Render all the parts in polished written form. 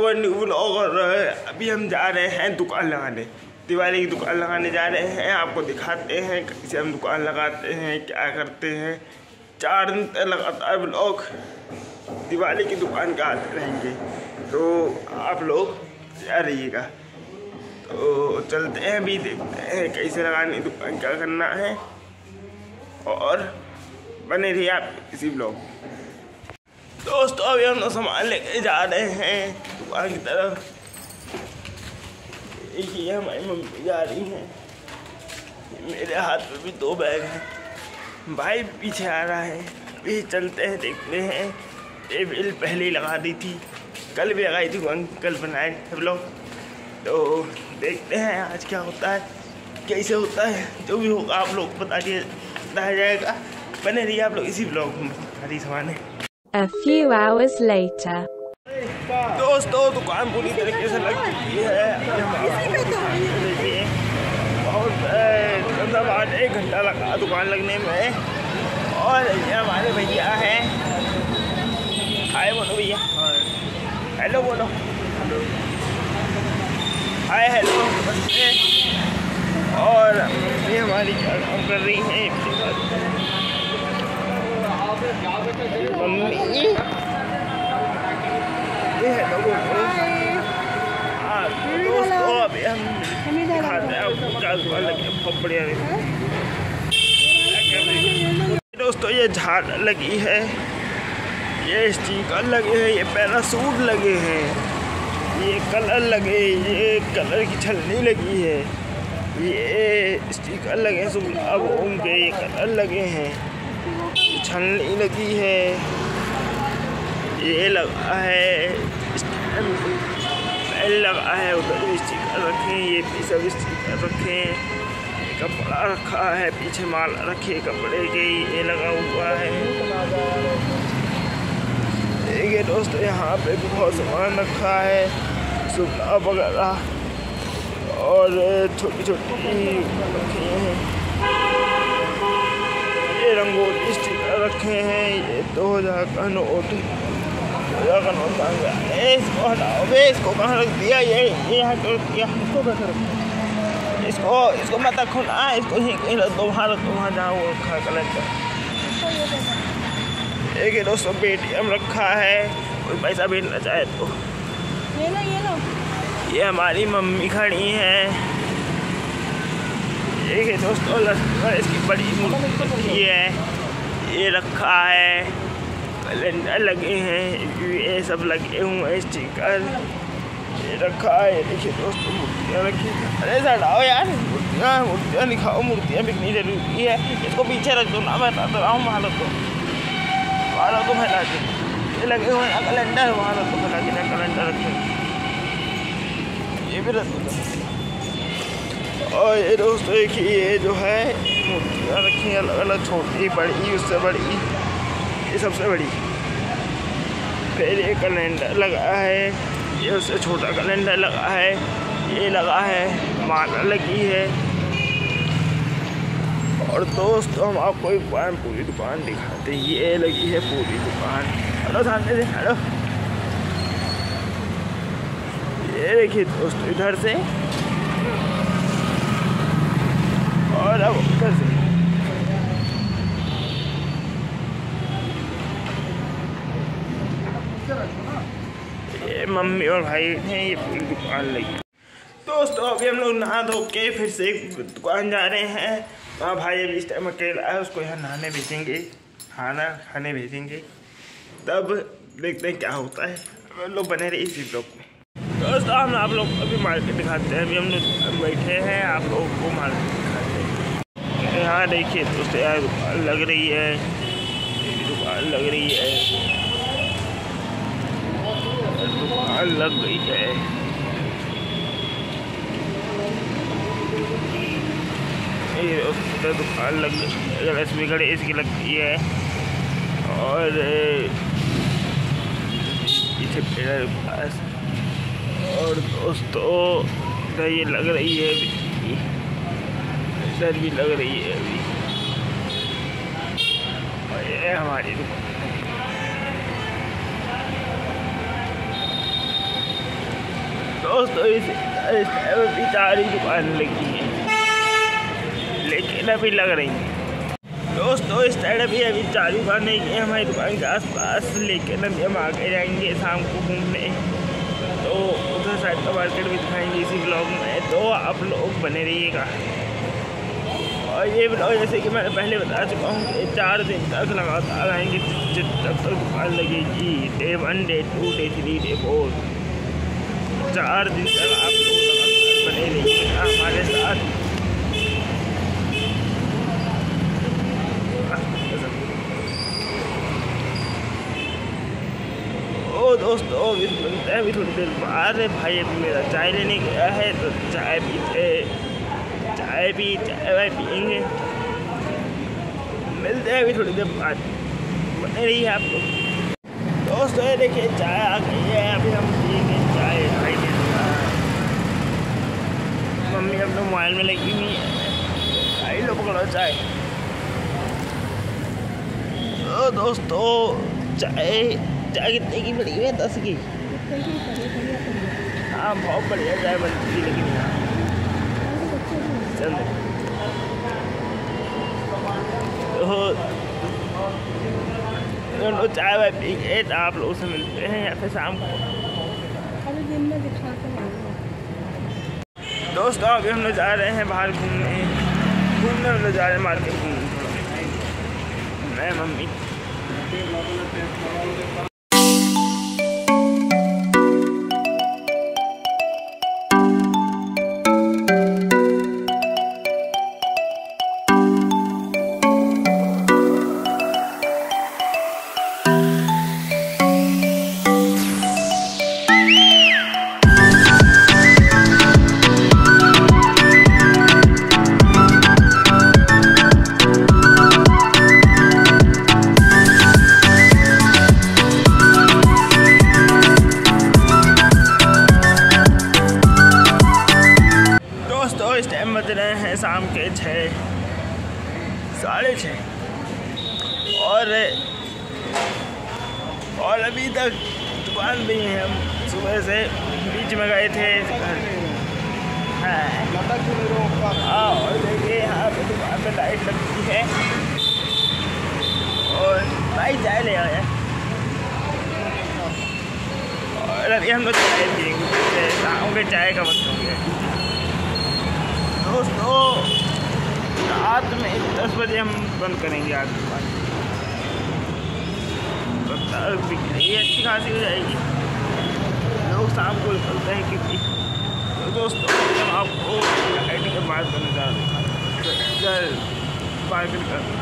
New vlog. और अभी हम जा रहे हैं दुकान लगाने, दिवाली की दुकान लगाने जा रहे हैं। आपको दिखाते हैं कैसे हम दुकान लगाते हैं, क्या करते हैं। 4 दिन तक लगातार व्लॉग दिवाली की दुकान का आते रहेंगे, तो आप लोग तैयार रहिएगा। तो चलते हैं, अभी देखते हैं कैसे लगानी दुकान, क्या करना है, और बने रहिए आप इसी ब्लॉग। दोस्तों अभी हम लोग सामान लेके जा रहे हैं दुकान की तरफ। ये हमारी मम्मी जा रही हैं, मेरे हाथ में भी 2 बैग हैं, भाई पीछे आ रहा है। अभी चलते हैं, देखते हैं। ये बिल पहले ही लगा दी थी, कल भी लगाई थी, कल बनाए थे ब्लॉग। तो देखते हैं आज क्या होता है, कैसे होता है। जो भी होगा आप लोग बताया जाएगा। बने रहिए आप लोग इसी ब्लॉग में। हरी सामान है। A few hours later. दोस्तों दुकान पूरी तरीके से लग चुकी है। बहुत मतलब 1 घंटा लगा दुकान लगने में। और ये हमारे भैया हैं, हाय बोलो भैया, हेलो बोलो, हाय हेलो नमस्ते। और ये हमारी क्या काम कर रही हैं मम्मी, ये हेलो बोलो। दोस्तों अभी हम दिखाते हैं आपको क्या दुकान लगी, बहुत बढ़िया है। दोस्तों ये झाड़ लगी है, ये स्टिकर लगे हैं, ये पैरासूट लगे हैं, ये कलर लगे, ये कलर की छलनी लगी है, ये स्टिकर लगे हैं सुबह के, ये कलर लगे हैं, छलनी लगी है, ये लगा है लगा है, उधर भी स्टिकर रखे हैं, ये भी सब स्टिकर रखे हैं, कपड़ा रखा है, पीछे माल रखे कपड़े के, ये लगा हुआ है। देखिए दोस्तों यहाँ पे भी बहुत सामान रखा है, सुबह वगैरह, और छोटी छोटी रखे हैं, ये रंगोली स्टिकर रखे हैं, ये 2000 का नोट, 2000 का नोट मांगा। इसको हटाओ बे, इसको कहाँ रख दिया, ये यहाँ रख दिया, इसको मत रखो ना, इसको यहीं कहीं रख दो, वहाँ रख दो, वहाँ जहाँ वो रखा कैलेंडर। एक दोस्तों पेटीएम रखा है, कोई पैसा भेजना चाहे तो। ये लो। ये हमारी मम्मी खड़ी हैं। एक दोस्तों इसकी बड़ी मूर्ति है, ये रखा है, कैलेंडर लगे हैं, ये सब लगे हुए हैं, स्टिकर ये रखा है। ये देखिए दोस्तों मूर्तियाँ रखी। अरे हटाओ यार, मूर्तियाँ दिखाओ, मूर्तियाँ बिकनी जरूरी है। इसको पीछे रख दो ना, मैं बता रहा हूँ, वहाँ रख दो, वहाँ तो फैला के, ये लगे हुए हैं कैलेंडर, वहाँ तो फैला के कैलेंडर रखे, ये भी रख दो। और ये दोस्तों एक ये जो है मूर्तियाँ रखी हैं अलग अलग, छोटी बड़ी, उससे बड़ी, ये सबसे बड़ी। फिर ये कैलेंडर लगा है, ये उससे छोटा कैलेंडर लगा है, ये लगा है, माला लगी है। और दोस्तों हम आपको एक बार पूरी दुकान दिखाते हैं, ये लगी है पूरी दुकान। हेलो सामने से, हेलो, ये देखिए दोस्तों इधर से, और अब उधर से। ये मम्मी और भाई हैं, ये पूरी दुकान लगी। दोस्तों अभी हम लोग नहा धो के फिर से एक दुकान जा रहे हैं। हाँ भाई अभी इस टाइम अकेला है, उसको यहाँ नहाने भेजेंगे, खाना खाने भेजेंगे, तब देखते हैं क्या होता है। हम लोग बने रहे इसी ब्लॉग में। दोस्तों हम आप लोग अभी मार्केट दिखाते हैं। अभी हम लोग बैठे हैं, आप लोगों को मार्केट दिखाते हैं। यहाँ देखिए दोस्तों यार दुकान लग रही है, दुकान लग रही है, दुकान लग गई है। ये दुकान लग गई, लक्ष्मी गणेश की लगती है, और पीछे पेड़ पास। और दोस्तों इधर ये लग रही है, इधर भी लग रही है अभी। और ये हमारी दुकान दोस्तों इस बेचारी दुकान लगी है लेकिन अभी लग रही है। दोस्तों इस साइड अभी चालू करने की हमारी दुकान के आसपास, लेकिन अभी हम आगे जाएंगे शाम को घूमने, तो उधर साइड का मार्केट भी दिखाएंगे इसी ब्लॉग में, तो आप लोग बने रहिएगा। और ये ब्लॉग जैसे कि मैंने पहले बता चुका हूँ कि 4 दिन तक लगातार आएंगे, जब तक दुकान लगेगी। Day 1, Day 2, Day 3, Day 4, 4 दिन तक आप लोग लगातार बने रहिएगा हमारे साथ। ओ दोस्तों मिलते हैं अभी थोड़ी देर बाद। भाई अभी मेरा चाय लेने गया है, तो चाय पियेंगे। मिलते हैं अभी थोड़ी देर बाद, बने रहिए आप लोग। दोस्तों ये देखिए चाय आ गई है, अभी हम पियेंगे चाय। भाई मम्मी अपने मोबाइल में लगी हुई है, भाई लो पकड़ो चाय। तो दोस्तों चाय कितने की पड़ी है? 10 की। हाँ बहुत बढ़िया चाय बनती थी, लेकिन चलो तो चाय वाय पी के आप लोगों से मिलते हैं या फिर शाम को। दोस्तों अभी हम लोग जा रहे हैं बाहर घूमने हम लोग जा रहे हैं मार्केट घूमने, मैं मम्मी। इस टाइम बज रहे हैं शाम के 6, 6:30 और अभी तक दुकान भी है। हम सुबह से बीच में गए थे घर। हाँ और देखिए यहाँ पे दुकान पे लाइट लगती है और भाई चाय ले आया। और अभी हम लोग चाय पिएंगे, शाम के चाय का वक्त हो गया। दोस्तों रात में 10 बजे हम बंद करेंगे आज दुकान, बिक्री अच्छी खासी हो जाएगी, लोग शाम को निकलते हैं क्योंकि। तो दोस्तों हम आपको लाइटिंग के बाद करने जा रहे हैं मार्केट का।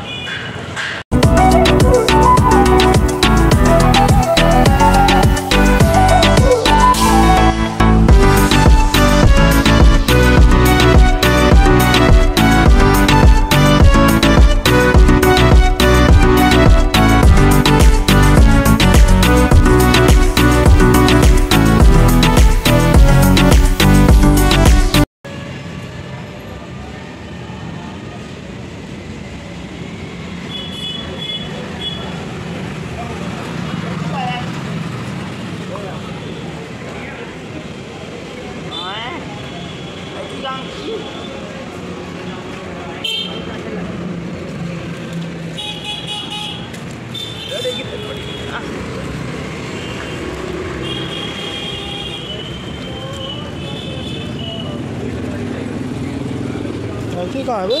कहाँ है वो?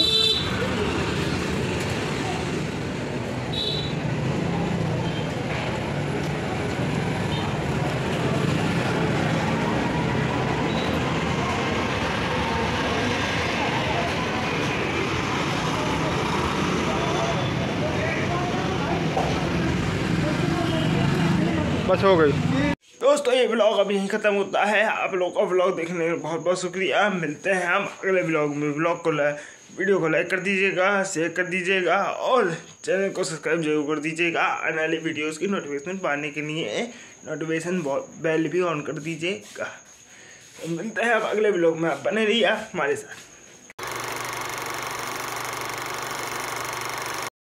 बस हो गई। दोस्तों ये ब्लॉग अभी यहीं ख़त्म होता है। आप लोग का ब्लॉग देखने का बहुत बहुत शुक्रिया। मिलते हैं हम अगले ब्लॉग में। वीडियो को लाइक कर दीजिएगा, शेयर कर दीजिएगा और चैनल को सब्सक्राइब जरूर कर दीजिएगा। आने वाली वीडियोस की नोटिफिकेशन पाने के लिए नोटिफिकेशन बेल भी ऑन कर दीजिएगा। मिलते हैं अब अगले ब्लॉग में, आप बने रहिए हमारे साथ।